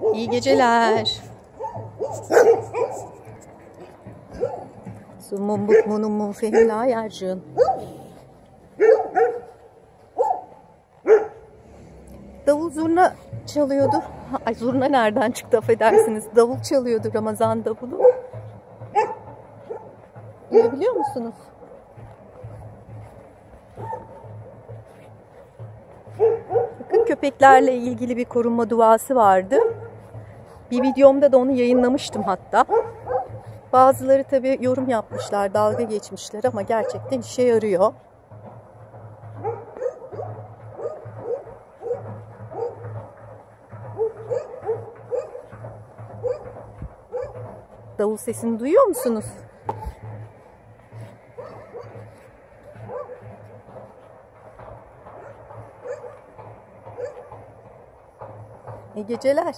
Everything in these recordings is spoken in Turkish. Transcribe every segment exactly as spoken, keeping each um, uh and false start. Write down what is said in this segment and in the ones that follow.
İyi geceler. Sumum bukmunum mun fehla yercun. Davul zurna çalıyordur. Ay, zurna nereden çıktı affedersiniz. Davul çalıyordur, Ramazan davulu. Duyabiliyor musunuz? Bakın, köpeklerle ilgili bir korunma duası vardı. Bir videomda da onu yayınlamıştım hatta. Bazıları tabii yorum yapmışlar, dalga geçmişler ama gerçekten işe yarıyor. Davul sesini duyuyor musunuz? İyi geceler.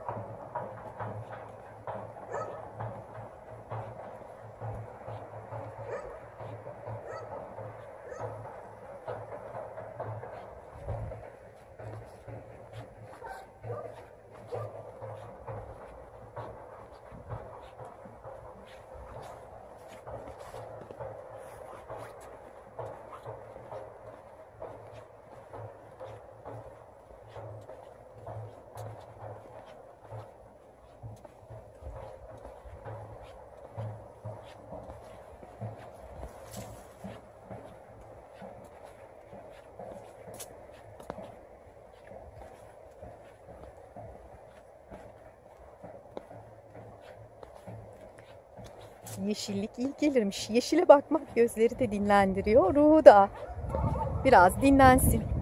Yeşillik iyi gelirmiş. Yeşile bakmak gözleri de dinlendiriyor, ruhu da biraz dinlensin.